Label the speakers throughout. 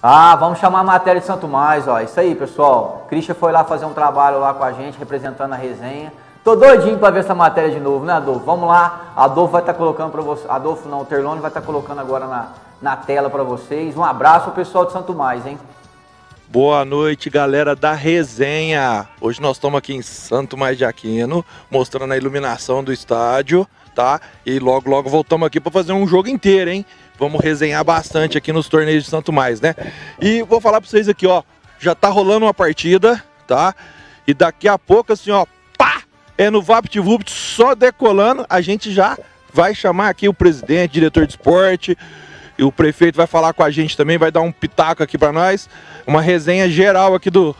Speaker 1: Ah, vamos chamar a matéria de Santo Mais, ó. Isso aí, pessoal. Christian foi lá fazer um trabalho lá com a gente, representando a resenha. Tô doidinho pra ver essa matéria de novo, né, Adolfo? Vamos lá. Adolfo vai estar colocando pra você. Adolfo não, o Terlone vai estar colocando agora na tela pra vocês. Um abraço ao pessoal de Santo Mais, hein?
Speaker 2: Boa noite, galera da resenha. Hoje nós estamos aqui em Santo Mais de Aquino, mostrando a iluminação do estádio, tá? E logo voltamos aqui para fazer um jogo inteiro, hein? Vamos resenhar bastante aqui nos torneios de Santo Mais, né? E vou falar para vocês aqui, ó, já tá rolando uma partida, tá? E daqui a pouco, assim, ó, pá! É no VaptVupt, só decolando, a gente já vai chamar aqui o presidente, diretor de esporte, e o prefeito vai falar com a gente também, vai dar um pitaco aqui para nós, uma resenha geral aqui do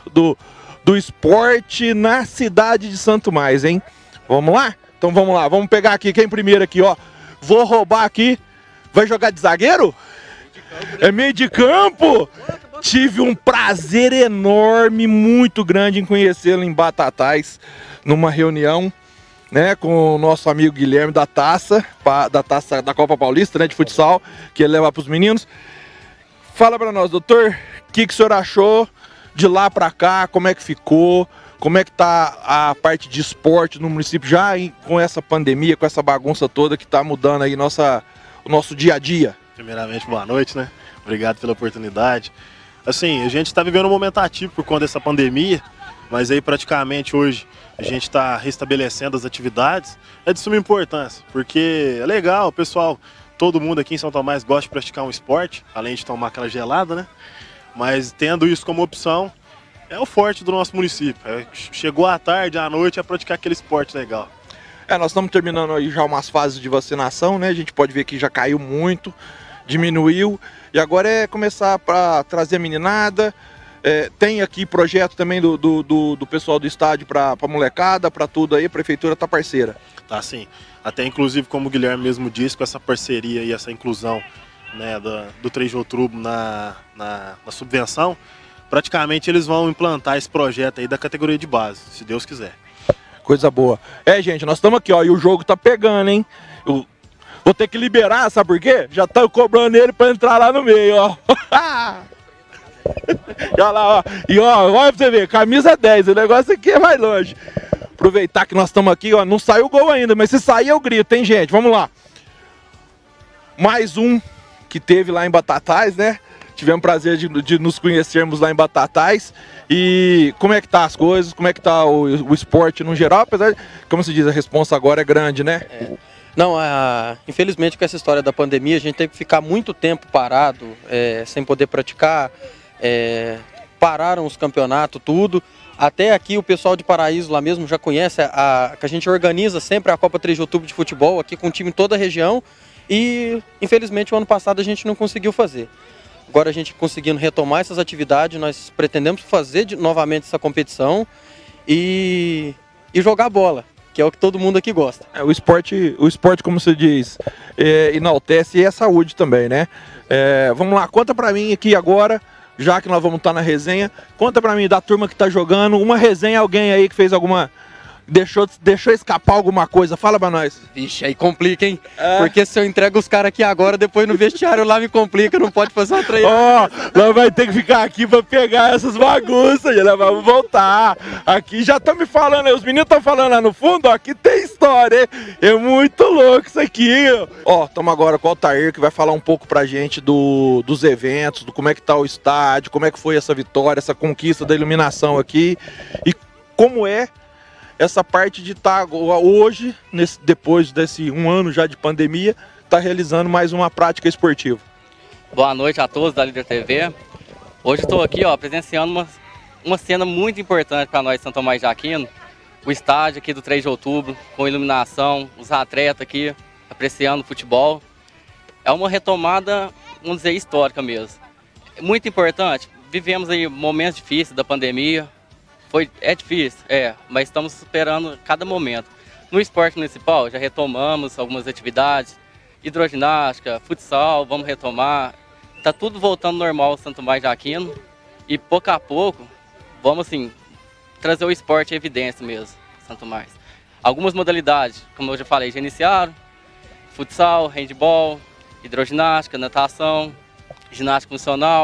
Speaker 2: esporte na cidade de Santo Mais, hein? Vamos lá? Então vamos lá, vamos pegar aqui, quem primeiro aqui, ó. Vou roubar aqui. Vai jogar de zagueiro? É meio de campo? Tive um prazer enorme, muito grande em conhecê-lo em Batatais, numa reunião, né, com o nosso amigo Guilherme da taça da Copa Paulista, né, de futsal, que ele leva para os meninos. Fala para nós, doutor, o que o senhor achou de lá para cá, como é que ficou, como é que tá a parte de esporte no município, já com essa pandemia, com essa bagunça toda que tá mudando aí o nosso dia a dia?
Speaker 3: Primeiramente, boa noite, né? Obrigado pela oportunidade. Assim, a gente está vivendo um momento atípico por conta dessa pandemia, mas aí praticamente hoje a gente está restabelecendo as atividades. É de suma importância, porque é legal, pessoal, todo mundo aqui em São Tomás gosta de praticar um esporte, além de tomar aquela gelada, né? Mas tendo isso como opção, é o forte do nosso município. Chegou à tarde, à noite, a praticar aquele esporte legal.
Speaker 2: Nós estamos terminando aí já umas fases de vacinação, né? A gente pode ver que já caiu muito, diminuiu. E agora é começar para trazer a meninada. Tem aqui projeto também do pessoal do estádio para molecada, para tudo aí. A prefeitura tá parceira.
Speaker 3: Tá sim. Até inclusive, como o Guilherme mesmo disse, com essa parceria e essa inclusão, né, do 3 de outubro na subvenção, praticamente eles vão implantar esse projeto aí da categoria de base, se Deus quiser.
Speaker 2: Coisa boa. Gente, nós estamos aqui, ó, e o jogo tá pegando, hein? Eu vou ter que liberar, sabe por quê? Já estão cobrando ele para entrar lá no meio, ó. E olha lá, ó. E ó, olha pra você ver, camisa 10, o negócio aqui é mais longe. Aproveitar que nós estamos aqui, ó, não saiu o gol ainda, mas se sair eu grito, hein, gente? Vamos lá. Mais um que teve lá em Batatais, né? Tivemos o prazer de nos conhecermos lá em Batatais. E como é que tá as coisas, como é que tá o esporte no geral, apesar de, como se diz, a responsa agora é grande, né?
Speaker 4: Não, infelizmente com essa história da pandemia a gente teve que ficar muito tempo parado, sem poder praticar, pararam os campeonatos, tudo. Até aqui o pessoal de Paraíso lá mesmo já conhece, que a gente organiza sempre a Copa 3 de Outubro de futebol aqui com o time em toda a região. E infelizmente o ano passado a gente não conseguiu fazer. Agora a gente conseguindo retomar essas atividades, nós pretendemos fazer novamente essa competição e jogar bola, que é o que todo mundo aqui gosta.
Speaker 2: O esporte, como você diz, enaltece e é saúde também, né? Vamos lá, conta pra mim aqui agora, já que nós vamos estar na resenha, conta pra mim da turma que tá jogando, uma resenha, alguém aí que fez alguma... Deixou escapar alguma coisa, fala pra nós.
Speaker 4: Vixe, aí complica, hein? Porque se eu entrego os caras aqui agora, depois no vestiário lá me complica, não pode fazer uma treino.
Speaker 2: Nós vai ter que ficar aqui pra pegar essas bagunças, já vamos voltar. Aqui já estão me falando, os meninos estão falando lá no fundo, ó, aqui tem história, hein? É muito louco isso aqui. Estamos agora com o Altair, que vai falar um pouco pra gente dos eventos, do como é que tá o estádio, como é que foi essa vitória, essa conquista da iluminação aqui e como é essa parte de estar hoje, depois desse um ano já de pandemia, está realizando mais uma prática esportiva.
Speaker 5: Boa noite a todos da Líder TV. Hoje estou aqui, ó, presenciando uma cena muito importante para nós, Santo Tomás de Aquino. O estádio aqui do 3 de outubro, com iluminação, os atletas aqui apreciando o futebol. É uma retomada, vamos dizer, histórica mesmo. Muito importante, vivemos aí momentos difíceis da pandemia. É difícil, mas estamos superando cada momento. No esporte municipal, já retomamos algumas atividades, hidroginástica, futsal, vamos retomar. Está tudo voltando normal, Santo Tomás de Aquino. E pouco a pouco, vamos assim, trazer o esporte à evidência mesmo, Santo Tomás. Algumas modalidades, como eu já falei, já iniciaram. Futsal, handball, hidroginástica, natação, ginástica funcional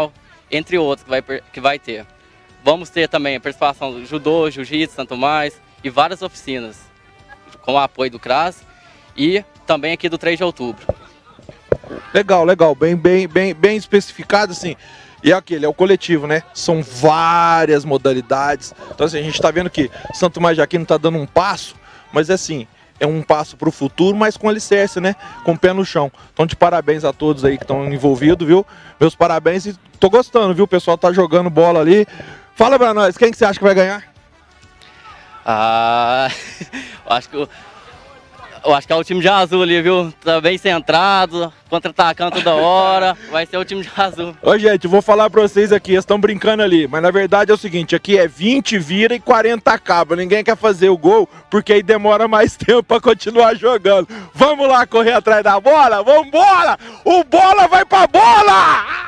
Speaker 5: entre outros que vai ter. Vamos ter também a participação do judô, jiu-jitsu, Santo Tomás e várias oficinas com o apoio do CRAS e também aqui do 3 de outubro.
Speaker 2: Legal, legal, bem especificado assim. E aquele é o coletivo, né? São várias modalidades. Então assim, a gente tá vendo que Santo Tomás de Aquino tá dando um passo, mas assim, é um passo para o futuro, mas com alicerce, né? Com o pé no chão. Então de parabéns a todos aí que estão envolvidos, viu? Meus parabéns e tô gostando, viu? O pessoal tá jogando bola ali. Fala pra nós, quem que você acha que vai ganhar?
Speaker 5: Eu acho que é o time de azul ali, viu? Tá bem centrado, contra-atacando toda hora. Vai ser o time de azul.
Speaker 2: Ô, gente, eu vou falar pra vocês aqui, eles estão brincando ali, mas na verdade é o seguinte, aqui é 20 vira e 40 acaba. Ninguém quer fazer o gol, porque aí demora mais tempo pra continuar jogando. Vamos lá correr atrás da bola? Vambora! O bola vai pra bola!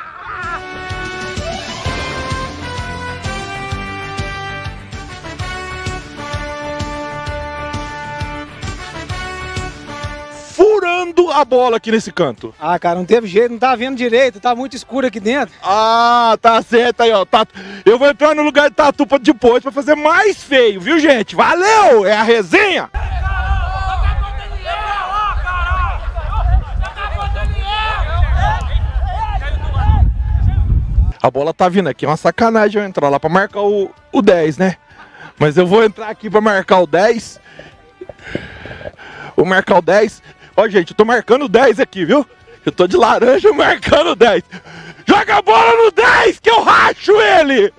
Speaker 2: Furando a bola aqui nesse canto.
Speaker 6: Ah, cara, não teve jeito, não tá vendo direito, tá muito escuro aqui dentro.
Speaker 2: Ah, tá certo aí, ó. Eu vou entrar no lugar de Tatu depois pra fazer mais feio, viu, gente? Valeu! É a resenha! A bola tá vindo aqui, é uma sacanagem eu entrar lá pra marcar o 10, né? Mas eu vou entrar aqui pra marcar o 10. Vou marcar o 10. Ó, gente, eu tô marcando o 10 aqui, viu? Eu tô de laranja marcando o 10. Joga a bola no 10 que eu racho ele!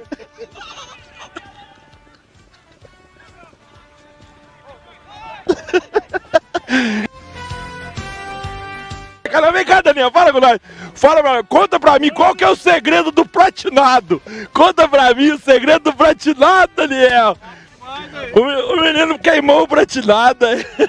Speaker 2: Cara, vem cá, Daniel, fala com nós. Conta pra mim qual que é o segredo do platinado. Conta pra mim o segredo do platinado, Daniel. O menino queimou o pratinado.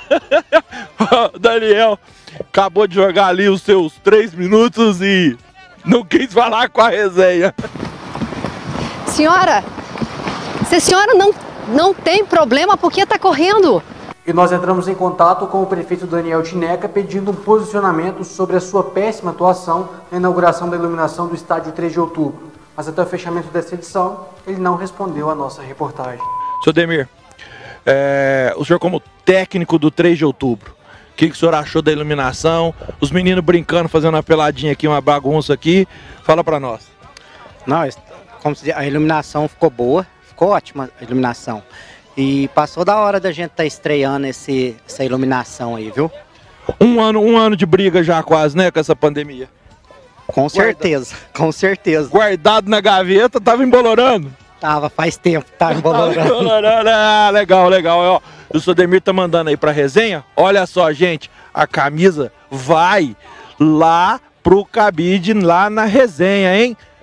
Speaker 2: Daniel acabou de jogar ali os seus 3 minutos e não quis falar com a resenha.
Speaker 7: Senhora, se a senhora não tem problema, por que está correndo?
Speaker 8: E nós entramos em contato com o prefeito Daniel Tineca pedindo um posicionamento sobre a sua péssima atuação na inauguração da iluminação do estádio 3 de outubro. Mas até o fechamento dessa edição, ele não respondeu à nossa reportagem.
Speaker 2: Seu Demir, o senhor como técnico do 3 de outubro, o que o senhor achou da iluminação? Os meninos brincando, fazendo uma peladinha aqui, uma bagunça aqui. Fala pra nós.
Speaker 9: Não, a iluminação ficou boa, ficou ótima a iluminação. E passou da hora da gente estar estreando essa iluminação aí, viu?
Speaker 2: Um ano de briga já quase, né, com essa pandemia.
Speaker 9: Com certeza, com certeza.
Speaker 2: Guardado na gaveta, tava embolorando?
Speaker 9: Tava, faz tempo, tava embolorando.
Speaker 2: Ah, legal, legal. Ó, o seu Demir tá mandando aí pra resenha. Olha só, gente, a camisa vai lá pro cabide, lá na resenha, hein?